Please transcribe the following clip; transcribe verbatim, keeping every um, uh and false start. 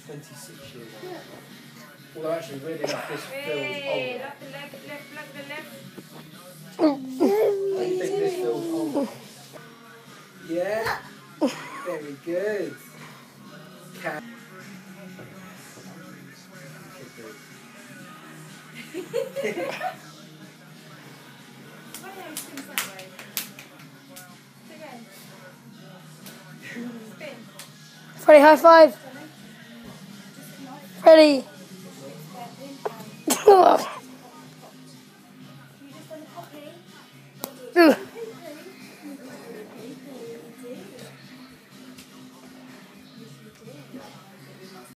twenty-six years old. Although actually, weirdly enough, this feels older. Left, the left, left, left, the left. I think this feels older. Yeah. Very good. Cat. Freddie, high five. Freddie.